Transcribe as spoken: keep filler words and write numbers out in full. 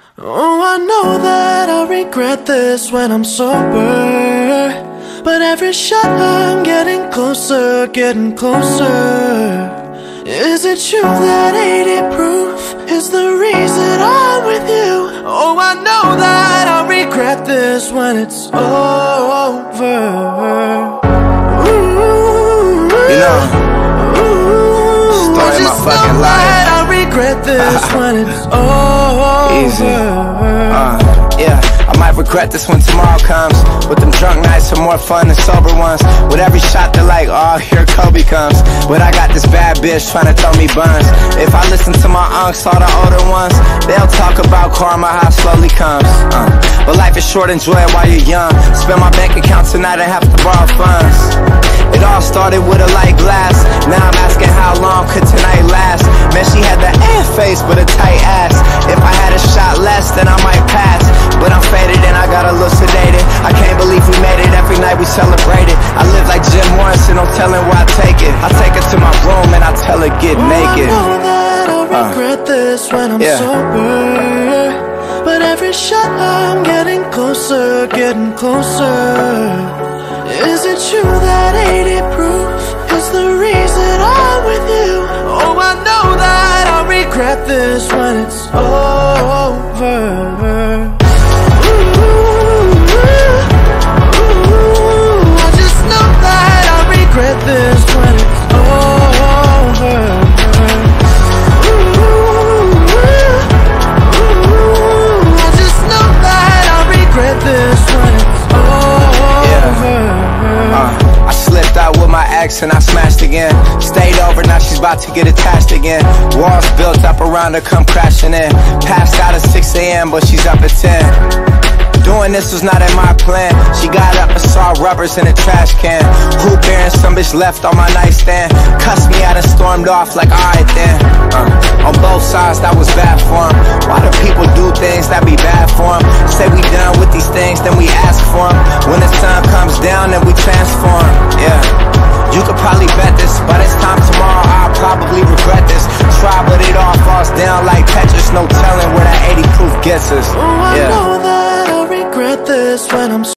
Oh, I know that I'll regret this when I'm sober, but every shot I'm getting closer, getting closer. Is it true that eighty proof is the reason I'm with you? Oh, I know that I'll regret this when it's over. Ooh, you know, ooh, story of my fucking life. I regret this when it's over. Easy. Uh, yeah, I might regret this when tomorrow comes, but them drunk nights are more fun than sober ones. With every shot they're like, oh, here Kobe comes. But I got this bad bitch trying to throw me buns. If I listen to my unks, all the older ones, they'll talk about karma, how it slowly comes. uh, But life is short, enjoy it while you're young. Spend my bank account tonight and have to borrow funds. It all started with a light glass. Now I'm asking how long could tonight last. Man, she had the ass face but a tight ass. If I had a shot less, then I might pass. But I'm faded and I got a little sedated. I can't believe we made it, every night we celebrated. I live like Jim Morrison, no telling where I take it. I take her to my room and I tell her get oh, naked. I know that I'll regret uh, this when I'm yeah. sober, but every shot I'm getting closer, getting closer. Is it true that eighty proof is the reason I'm with you? Oh, I know that I'll regret this when it's over. Ooh, ooh, I just know that I'll regret this when it's over. Ooh, ooh, I just know that I'll regret this when it's over. Yeah. Uh, I slipped out with my ex and I smashed again. Stayed over, now she's about to get attached again. Walls built up around her, come crashing in. Passed out at six A M but she's up at ten. Doing this was not in my plan. She got up and saw rubbers in a trash can. Who bearing some bitch left on my nightstand. Cussed me out and stormed off like alright then. uh, On both sides that was bad for him. Why do people do things that be bad for them? Say we done with these things, then we ask for them. When the sun comes down, then we transform. Yeah, you could probably bet this. By this time tomorrow, I'll probably regret this. Try, but it all falls down like Tetris. No telling where that eighty proof gets us.